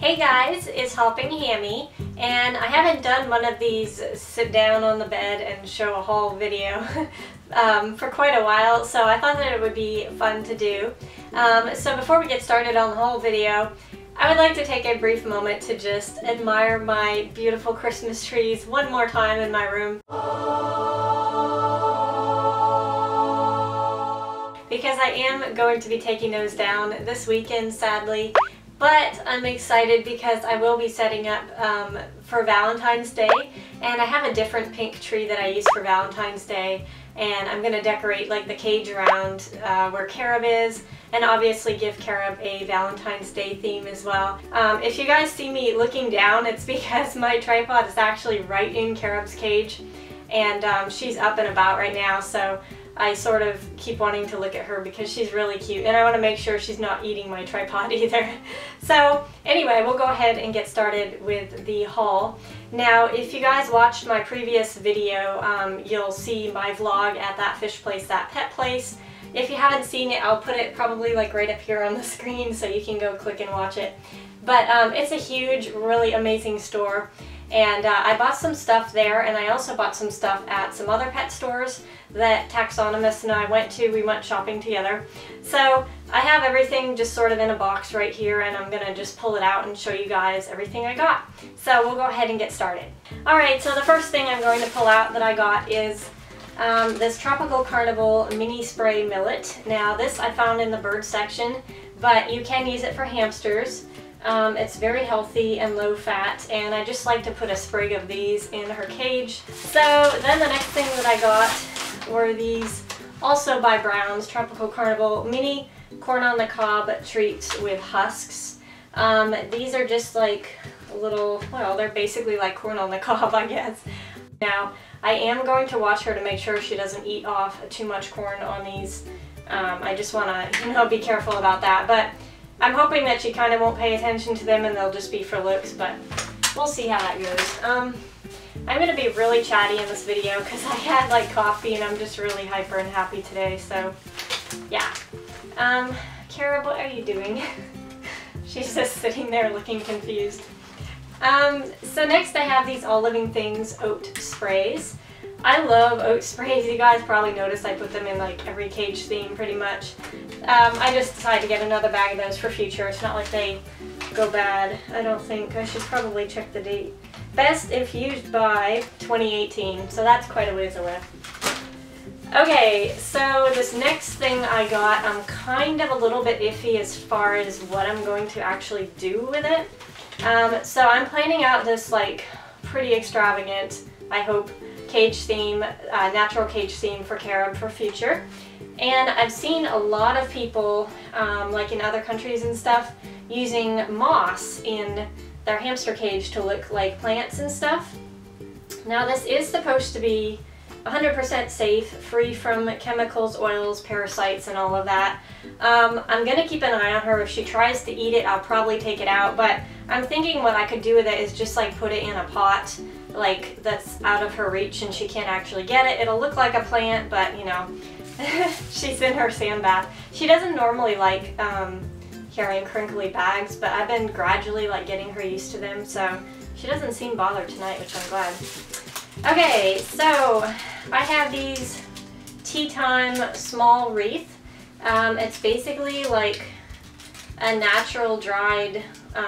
Hey guys, it's HoppingHammy, and I haven't done one of these sit down on the bed and show a haul video for quite a while, so I thought that it would be fun to do. So before we get started on the haul video, I would like to take a brief moment to just admire my beautiful Christmas trees one more time in my room. Because I am going to be taking those down this weekend, sadly. But I'm excited because I will be setting up for Valentine's Day, and I have a different pink tree that I use for Valentine's Day, and I'm going to decorate like the cage around where Carob is, and obviously give Carob a Valentine's Day theme as well. If you guys see me looking down, it's because my tripod is actually right in Carob's cage, and she's up and about right now, so I sort of keep wanting to look at her because she's really cute, and I want to make sure she's not eating my tripod either. So anyway, we'll go ahead and get started with the haul. Now, if you guys watched my previous video, you'll see my vlog at That Fish Place, That Pet Place. If you haven't seen it, I'll put it probably like right up here on the screen so you can go click and watch it. But it's a huge, really amazing store. And I bought some stuff there, and I also bought some stuff at some other pet stores that Taxonomist and I went to. We went shopping together. So I have everything just sort of in a box right here, and I'm going to just pull it out and show you guys everything I got. So we'll go ahead and get started. Alright, so the first thing I'm going to pull out that I got is this Tropical Carnival Mini Spray Millet. Now this I found in the bird section, but you can use it for hamsters. It's very healthy and low fat, and I just like to put a sprig of these in her cage. So then the next thing that I got were these, also by Brown's, Tropical Carnival Mini Corn on the Cob treats with husks. These are just like little, well, they're basically like corn on the cob, I guess. Now, I am going to watch her to make sure she doesn't eat off too much corn on these. I just want to, be careful about that. But I'm hoping that she kind of won't pay attention to them and they'll just be for looks, but we'll see how that goes. I'm going to be really chatty in this video because I had like coffee and I'm just really hyper and happy today, so yeah. Carob, what are you doing? She's just sitting there looking confused. So next I have these All Living Things oat sprays. I love oat sprays. You guys probably noticed I put them in like every cage theme pretty much. I just decided to get another bag of those for future. It's not like they go bad, I don't think. I should probably check the date. Best if used by 2018, so that's quite a ways away. Okay, so this next thing I got, I'm kind of a little bit iffy as far as what I'm going to actually do with it. So I'm planning out this like pretty extravagant, I hope, cage theme, natural cage theme for Carob for future. And I've seen a lot of people, like in other countries and stuff, using moss in their hamster cage to look like plants and stuff. Now this is supposed to be 100% safe, free from chemicals, oils, parasites, and all of that. I'm going to keep an eye on her. If she tries to eat it, I'll probably take it out, but I'm thinking what I could do with it is just like put it in a pot like that's out of her reach and she can't actually get it. It'll look like a plant, but you know, she's in her sand bath. She doesn't normally like carrying crinkly bags, but I've been gradually like getting her used to them, so she doesn't seem bothered tonight, which I'm glad. Okay, so I have these Tea Time small wreath. It's basically like a natural dried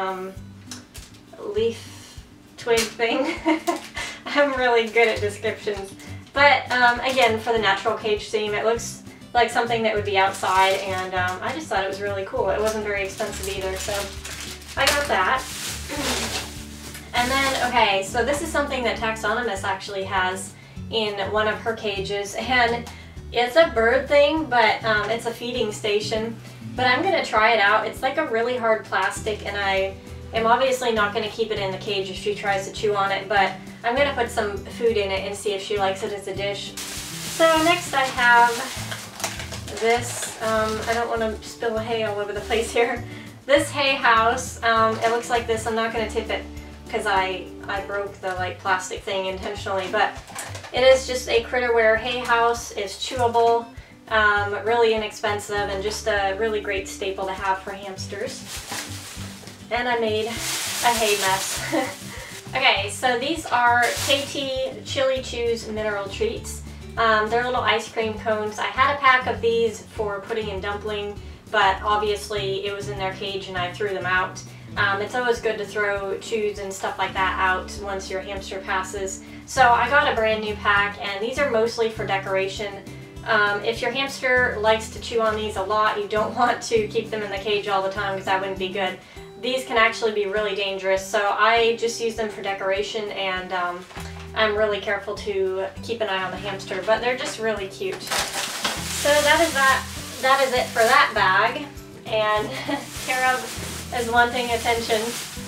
leaf twig thing. I'm really good at descriptions. But again, for the natural cage theme, it looks like something that would be outside, and I just thought it was really cool. It wasn't very expensive either, so I got that. And then, okay, so this is something that Taxonomist actually has in one of her cages, and it's a bird thing, but it's a feeding station. But I'm going to try it out. It's like a really hard plastic, and I am obviously not going to keep it in the cage if she tries to chew on it, but I'm going to put some food in it and see if she likes it as a dish. So next I have this, I don't want to spill hay all over the place here. This hay house, it looks like this. I'm not going to tip it because I broke the like plastic thing intentionally, but it is just a Critterware hay house. It's chewable, really inexpensive, and just a really great staple to have for hamsters. And I made a hay mess. Okay, so these are KT Chili Chews Mineral Treats. They're little ice cream cones. I had a pack of these for putting in dumpling, but obviously it was in their cage and I threw them out. It's always good to throw chews and stuff like that out once your hamster passes. So I got a brand new pack, and these are mostly for decoration. If your hamster likes to chew on these a lot, you don't want to keep them in the cage all the time because that wouldn't be good. These can actually be really dangerous, so I just use them for decoration, and I'm really careful to keep an eye on the hamster, but they're just really cute. So that is it for that bag, and Carob is wanting attention.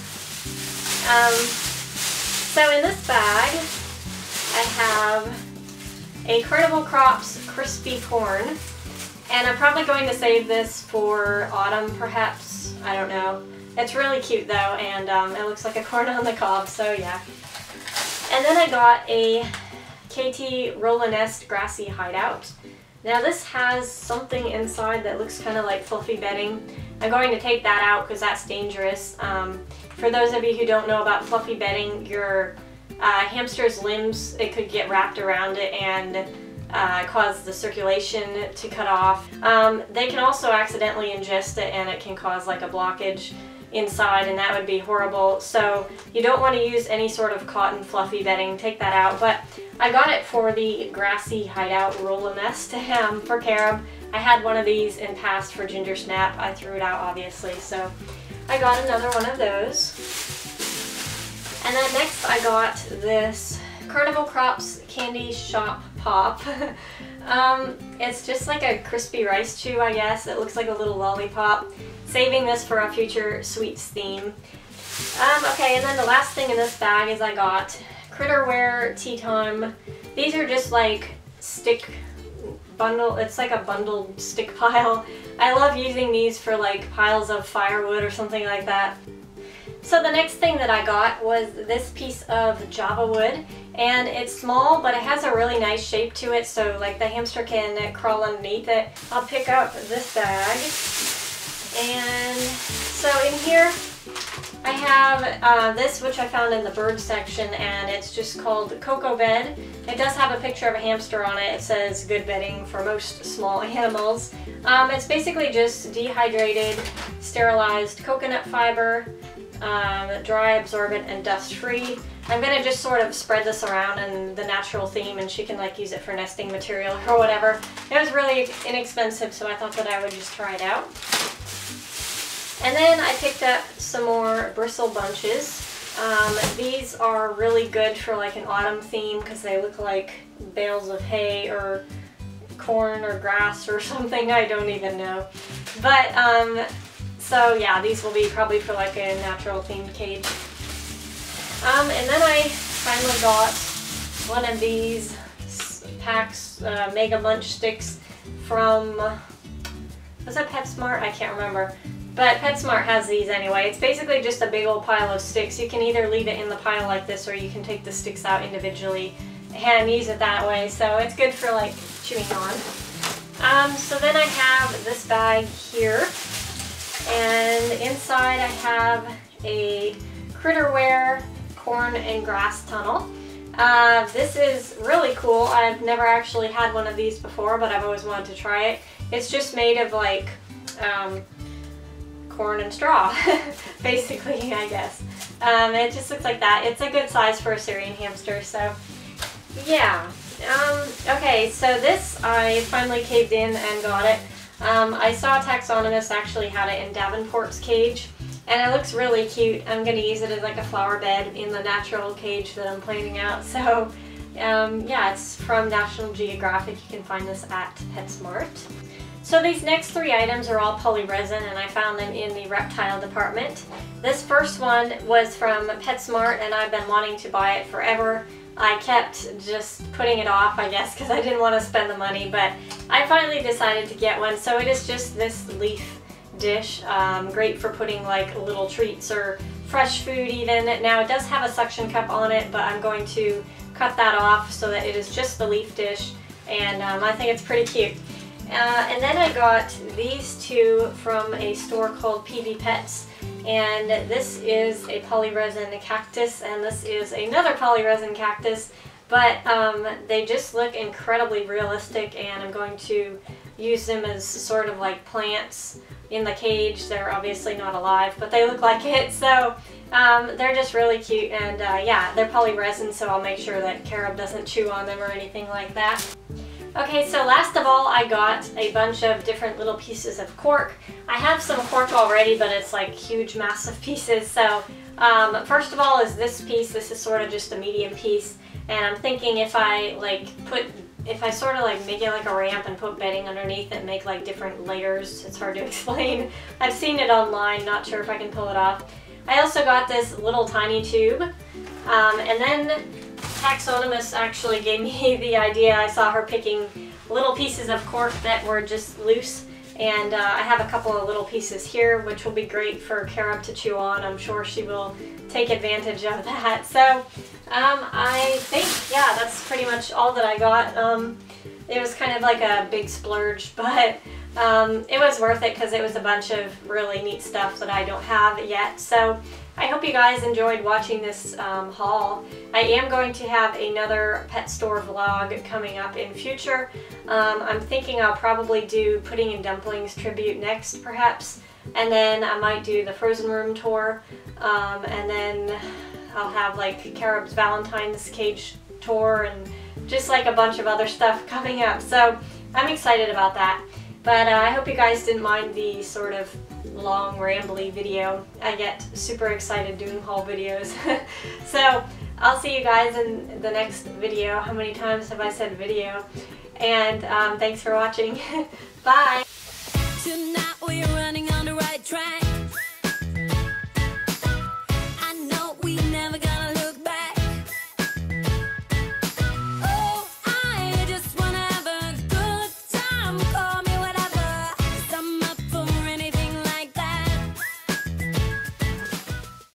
So in this bag, I have a Carnival Crops crispy corn, and I'm probably going to save this for autumn perhaps, I don't know. It's really cute though, and it looks like a corn on the cob, so yeah. And then I got a KT Roll-A-Nest Grassy Hideout. Now this has something inside that looks kind of like fluffy bedding. I'm going to take that out because that's dangerous. For those of you who don't know about fluffy bedding, your hamster's limbs, it could get wrapped around it and cause the circulation to cut off. They can also accidentally ingest it, and it can cause like a blockage inside, and that would be horrible. So you don't want to use any sort of cotton fluffy bedding. Take that out. But I got it for the Grassy Hideout Roll-A-Nest for Carob. I had one of these in past for Ginger Snap. I threw it out obviously, so I got another one of those. And then next I got this Carnival Crops Candy Shop Pop. It's just like a crispy rice chew, I guess. It looks like a little lollipop. Saving this for a future sweets theme. Okay, and then the last thing in this bag is I got Critterware Tea Time. These are just like stick bundle. It's like a bundled stick pile. I love using these for like piles of firewood or something like that. So the next thing that I got was this piece of Java wood, and it's small, but it has a really nice shape to it, so like the hamster can crawl underneath it. I'll pick up this bag, and so in here I have this, which I found in the bird section, and it's just called Cocoa Bed. It does have a picture of a hamster on it. It says good bedding for most small animals. It's basically just dehydrated, sterilized coconut fiber, dry, absorbent, and dust-free. I'm gonna just sort of spread this around in the natural theme, and she can like use it for nesting material or whatever. It was really inexpensive, so I thought that I would just try it out. And then I picked up some more bristle bunches. These are really good for like an autumn theme because they look like bales of hay or corn or grass or something. I don't even know. But so yeah, these will be probably for like a natural themed cage. And then I finally got one of these packs, Mega Munch sticks from, was that PetSmart? I can't remember. But PetSmart has these anyway. It's basically just a big old pile of sticks. You can either leave it in the pile like this, or you can take the sticks out individually and use it that way. So it's good for like chewing on. So then I have this bag here. And inside I have a Critterware corn and grass tunnel. This is really cool. I've never actually had one of these before, but I've always wanted to try it. It's just made of like corn and straw, basically, I guess. It just looks like that. It's a good size for a Syrian hamster, so yeah. Okay, so this I finally caved in and got it. I saw Taxonomist actually had it in Davenport's cage, and it looks really cute. I'm going to use it as like a flower bed in the natural cage that I'm planning out. So yeah, it's from National Geographic. You can find this at PetSmart. So these next three items are all polyresin, and I found them in the reptile department. This first one was from PetSmart, and I've been wanting to buy it forever. I kept just putting it off, I guess, because I didn't want to spend the money, but I finally decided to get one. So it is just this leaf dish, great for putting like little treats or fresh food even. Now it does have a suction cup on it, but I'm going to cut that off so that it is just the leaf dish, and I think it's pretty cute. And then I got these two from a store called PV Pets, And this is a polyresin cactus, and this is another polyresin cactus, but they just look incredibly realistic, and I'm going to use them as sort of like plants in the cage. They're obviously not alive, but they look like it, so they're just really cute. And yeah, they're polyresin, so I'll make sure that Carob doesn't chew on them or anything like that. Okay, so last of all, I got a bunch of different little pieces of cork. I have some cork already, but it's like huge, massive pieces. So first of all is this piece. This is sort of just a medium piece, and I'm thinking if I sort of like make it like a ramp and put bedding underneath it and make like different layers. It's hard to explain. I've seen it online, not sure if I can pull it off. I also got this little tiny tube, and then Taxonomist actually gave me the idea. I saw her picking little pieces of cork that were just loose, and I have a couple of little pieces here, which will be great for Carob to chew on. I'm sure she will take advantage of that. So I think, yeah, that's pretty much all that I got. It was kind of like a big splurge, but it was worth it because it was a bunch of really neat stuff that I don't have yet. So I hope you guys enjoyed watching this haul. I am going to have another pet store vlog coming up in future. I'm thinking I'll probably do Pudding and Dumplings tribute next, perhaps, and then I might do the frozen room tour, and then I'll have like Carob's Valentine's cage tour and just like a bunch of other stuff coming up. So I'm excited about that. But I hope you guys didn't mind the sort of long rambly video. I get super excited doing haul videos. So I'll see you guys in the next video. How many times have I said video? And thanks for watching. Bye! Tonight we're running on the right track.